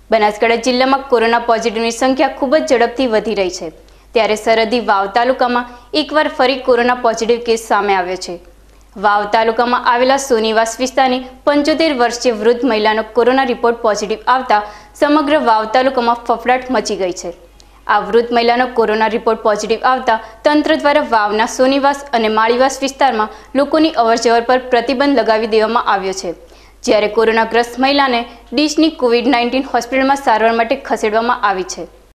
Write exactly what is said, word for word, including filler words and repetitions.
બનાસકાંઠા જિલ્લામાં કોરોના પોઝિટિવની સંખ્યા ખૂબ જ ઝડપથી વધી રહી છે। ત્યારે સરહદી વાવ તાલુકામાં એકવાર ફરી કોરોના પોઝિટિવ કેસ સામે આવ્યો છે। વાવ તાલુકામાં આવેલા સોનીવાસ વિસ્તારની પંચોતેર વર્ષીય વૃદ્ધ મહિલાનો કોરોના રિપોર્ટ પોઝિટિવ આવતા સમગ્ર વાવ તાલુકામાં ફફડાટ મચી ગઈ છે। આ વૃદ્ધ મહિલાનો કોરોના રિપોર્ટ પોઝિટિવ આવતા તંત્ર દ્વારા વાવના સોનીવાસ અને માળીવાસ વિસ્તારમાં લોકોની અવરજવર પર પ્રતિબંધ લગાવી દેવામાં આવ્યો છે। જ્યારે કોરોનાગ્રસ્ત મહિલાને ડીશની કોવિડ નાઇન્ટીન હોસ્પિટલમાં સારવાર માટે ખસેડવામાં આવી છે।